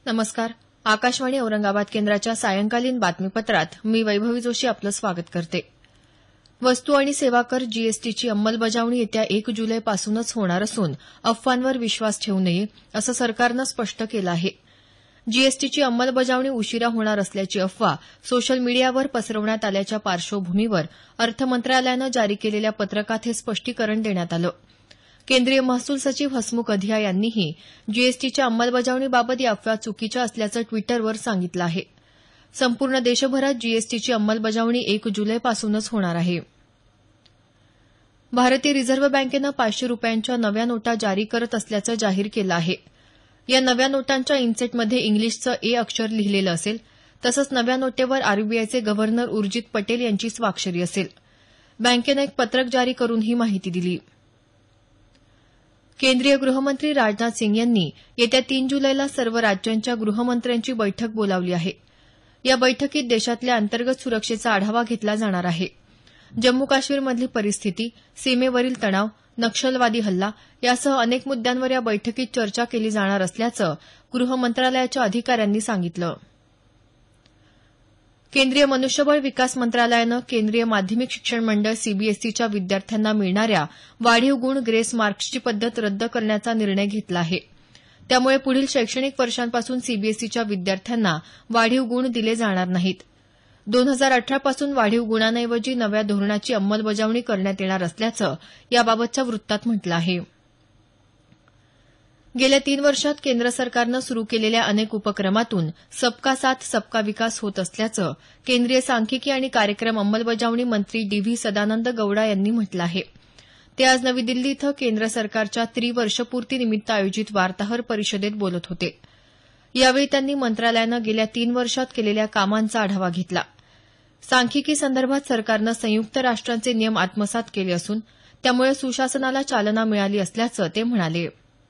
नमस्कार. आकाशवाणी औरंगाबाद केंद्राच्या सायंकालीन बातमीपत्रात मी वैभवी जोशी आपलं स्वागत करते. वस्तू आणि सेवा कर जीएसटीची अंमलबजावणी येत्या 1 जुलैपासूनच होणार असून अफवांवर विश्वास ठेवू नये असं सरकारनं स्पष्ट केलं आहे. जीएसटीची अंमलबजावणी उशिरा होणार असल्याची अफवा सोशल मीडियावर पसरवण्यात आल्याच्या पार्श्वभूमीवर अर्थ मंत्रालयानं जारी केलेल्या पत्रकात हे स्पष्टीकरण देण्यात आलं. केंद्रीय महसूल सचिव हसमुख अधिया यांनीही जीएसटीच्या अंमलबजावणीबाबत या अफवा चुकीच्या असल्याचं ट्विटरवर सांगितलं आहे. संपूर्ण देशभरात जीएसटीची अंमलबजावणी 1 जुलैपासूनच होणार आहे. भारतीय रिझर्व्ह बँकेनं 500 रुपयांच्या नव्या नोटा जारी करत असल्याचं जाहीर केलं आहे. या नव्या नोटांच्या इनसेटमध्ये इंग्लिशचं ए अक्षर लिहिलेलं असेल. तसंच नव्या नोटेवर आरबीआयचे गव्हर्नर उर्जित पटेल यांची स्वाक्षरी असेल. बँकेनं एक पत्रक जारी करून ही माहिती दिली. केंद्रीय गृहमंत्री राजनाथ सिंग यांनी येत्या 3 जुलैला सर्व राज्यांच्या गृहमंत्र्यांची बैठक बोलावली आहे. या बैठकीत देशातल्या अंतर्गत सुरक्षेचा आढावा घेतला जाणार आहे. जम्मू काश्मीरमधली परिस्थिती, सीमेवरील तणाव, नक्षलवादी हल्ला यासह अनेक मुद्द्यांवर या बैठकीत चर्चा केली जाणार असल्याचं गृह मंत्रालयाच्या अधिकाऱ्यांनी सांगितलं. केंद्रीय मनुष्यबळ विकास मंत्रालयानं केंद्रीय माध्यमिक शिक्षण मंडळ सीबीएसईच्या विद्यार्थ्यांना मिळणाऱ्या वाढीव गुण ग्रेस मार्क्सची पद्धत रद्द करण्याचा निर्णय घेतला आहे. त्यामुळे पुढील शैक्षणिक वर्षांपासून सीबीएसईच्या विद्यार्थ्यांना वाढीव गुण दिले जाणार नाहीत. 2018 पासून वाढीव गुणांऐवजी नव्या धोरणाची अंमलबजावणी करण्यात येणार असल्याचं याबाबतच्या वृत्तात म्हटलं आहे. गेल्या 3 वर्षात केंद्र सरकारनं सुरू केलेल्या अनेक उपक्रमातून सबका साथ सबका विकास होत असल्याचं केंद्रीय सांख्यिकी आणि कार्यक्रम अंमलबजावणी मंत्री डी.व्ही. सदानंद गौडा यांनी म्हटलं आहे. ते आज नवी दिल्ली इथं केंद्र सरकारच्या त्रिवर्षपूर्तीनिमित्त आयोजित वार्ताहर परिषदेत बोलत होते. यावेळी त्यांनी मंत्रालयानं गेल्या 3 वर्षात केलेल्या कामांचा आढावा घेतला. सांख्यिकी संदर्भात सरकारनं संयुक्त राष्ट्रांचे नियम आत्मसात केले असून त्यामुळे सुशासनाला चालना मिळाली असल्याचं ते म्हणाले.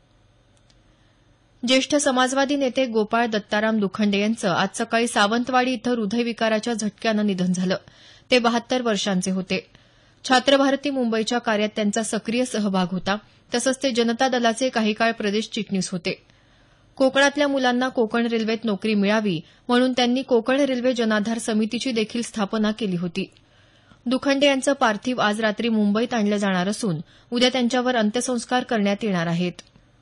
ज्येष्ठ समाजवादी नेते गोपाळ दत्ताराम दुखंडे यांचं आज सकाळी सावंतवाडी इथं हृदयविकाराच्या झटक्यानं निधन झालं. ते 72 वर्षांचे होते. छात्र भारती मुंबईच्या कार्यात त्यांचा सक्रिय सहभाग होता. तसंच ते जनता दलाचे काही काळ प्रदेश चिटणीस होते. कोकणातल्या मुलांना कोकण रेल्वेत नोकरी मिळावी म्हणून त्यांनी कोकण रेल्वे जनाधार समितीची देखील स्थापना केली होती. दुखंडे यांचं पार्थिव आज रात्री मुंबईत आणलं जाणार असून उद्या त्यांच्यावर अंत्यसंस्कार करण्यात येणार आहेत.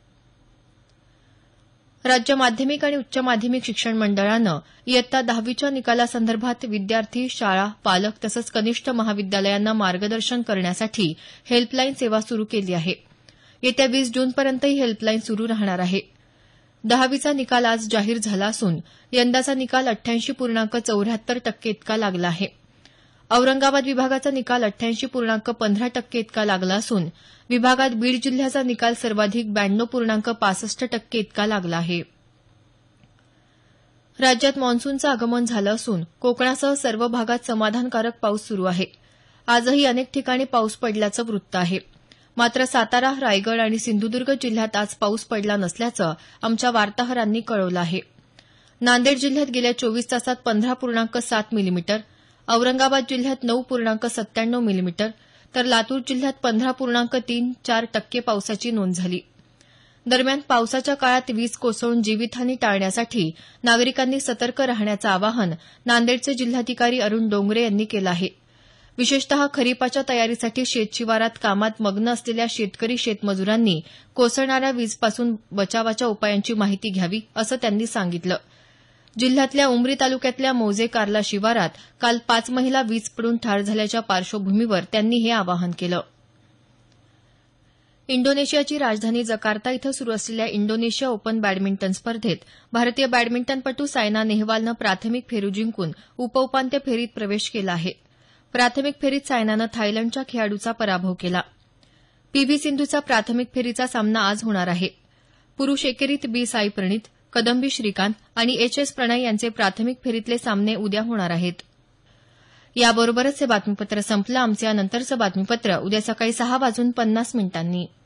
राज्य माध्यमिक आणि उच्च माध्यमिक शिक्षण मंडळानं इयत्ता 10वीच्या निकालासंदर्भात विद्यार्थी, शाळा, पालक तसंच कनिष्ठ महाविद्यालयांना मार्गदर्शन करण्यासाठी हेल्पलाईन सेवा सुरू केली आहे. येत्या 20 जूनपर्यंत ही हेल्पलाईन सुरू राहणार आहे. 10वीचा निकाल आज जाहीर झाला असून यंदाचा निकाल 88.74% इतका लागला आहे. औरंगाबाद विभागाचा निकाल 88.15% इतका लागला असून विभागात बीड जिल्ह्याचा निकाल सर्वाधिक 92.65% इतका लागला आहे. राज्यात मान्सूनचं आगमन झालं असून कोकणासह सर्व भागात समाधानकारक पाऊस सुरू आहे. आजही अनेक ठिकाणी पाऊस पडल्याचं वृत्त आहे. मात्र सातारा, रायगड आणि सिंधुदुर्ग जिल्ह्यात आज पाऊस पडला नसल्याचं आमच्या वार्ताहरांनी कळवलं आहे. नांदेड जिल्ह्यात गेल्या 24 तासात 15.7 मिलीमीटर, औरंगाबाद जिल्ह्यात 9.97 मिलीमीटर तर लातूर जिल्ह्यात 15.34% पावसाची नोंद झाली. दरम्यान पावसाच्या काळात वीज कोसळून जीवितहानी टाळण्यासाठी नागरिकांनी सतर्क राहण्याचं आवाहन नांदेडचे जिल्हाधिकारी अरुण डोंगरे यांनी केलं आहे. विशेषतः खरीपाच्या तयारीसाठी शेतशिवारात कामात मग्न असलेल्या शेतकरी शेतमजुरांनी कोसळणाऱ्या वीजपासून बचावाच्या उपायांची माहिती घ्यावी असं त्यांनी सांगितलं. जिल्ह्यातल्या उमरी तालुक्यातल्या मौजे कार्ला शिवारात काल 5 महिला वीज पडून ठार झाल्याच्या पार्श्वभूमीवर त्यांनी हे आवाहन केलं. इंडोनेशियाची राजधानी जकार्ता इथं सुरू असलेल्या इंडोनेशिया ओपन बॅडमिंटन स्पर्धेत भारतीय बॅडमिंटनपटू सायना नेहवालनं प्राथमिक फेरी जिंकून उपउपांत्य फेरीत प्रवेश केला आहे. प्राथमिक फेरीत सायनानं थायलंडच्या खेळाडूचा पराभव केला. पीव्ही सिंधूचा प्राथमिक फेरीचा सामना आज होणार आहे. पुरुष एकेरीत बी साई प्रणीत, कदंबी श्रीकांत आणि एच.एस. प्रणय यांचे प्राथमिक फेरीतले सामने उद्या होणार आहेत. याबरोबरच हे बातमीपत्र संपलं. आमचं यानंतरचं बातमीपत्र उद्या सकाळी 6:50 मिनिटांनी.